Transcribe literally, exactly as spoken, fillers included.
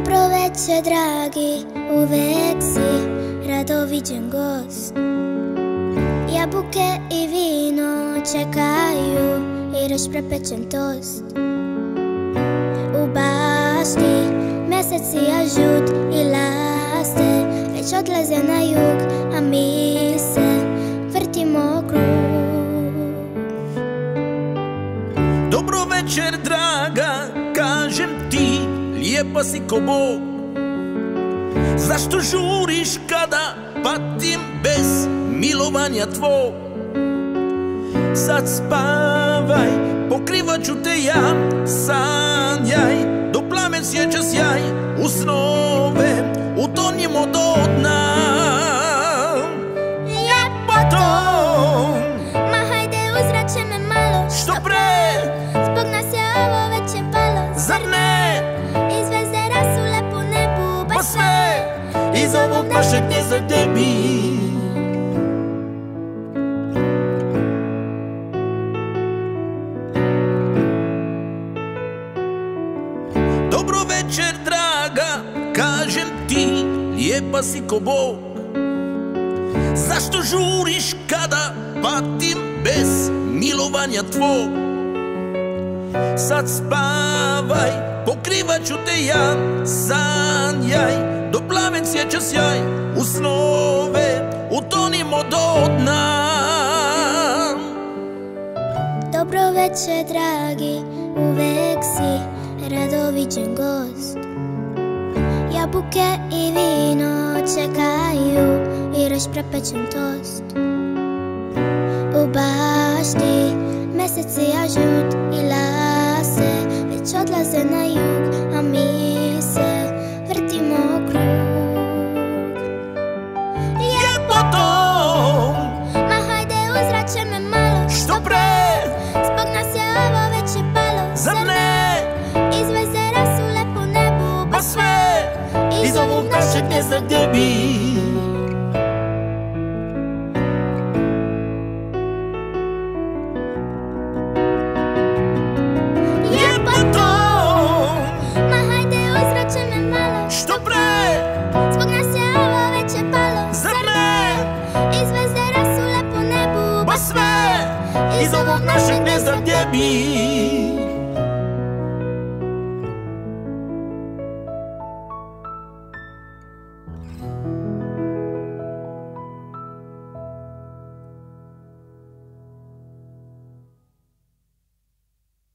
Dobro večer, dragi, uvek si radoviđen gost. Jabuke i vino čekaju i reš prepečen tost. U bašti meseci žut i laste već odlaze na jug, a mi se vrtimo krug. Dobro večer, draga, kažem ti, lijepa si ko Bog. Zašto žuriš kada patim bez milovanja tvog? Sad spavaj, pokrivat ću te ja, sanjaj, do plamen sjeća sjaj, u snove utonimo do dna. Ljepoto, ma hajde uzrače me malo, što pre, zbog nas je ovo već je palo. zar ne? Iz vezera su lepo nebu, Pa baš sve iz ovog našeg gnjezda tebi. Dobro večer, draga, kažem ti, lijepa si ko Bog. Zašto žuriš kada patim bez milovanja tvog? Sad spavaj, pokrivat ću te ja, sanjaj, do plamen sjeća sjaj, u snove utonimo do dna. Dobro večer, dragi, uvek si radoviđen gost. Jabuke i vino čekaju i reš prepečen tost. U bašti meseci žut i lase već odlaze na jug, a mi se vrtimo krug. Ljepoto, Ma hajde uzrače me malo, što pre, zbog nas je ovo već je palo. zar ne? Iz vezera su lepo nebu, Pa sve iz ovog našeg gnjezda tebi.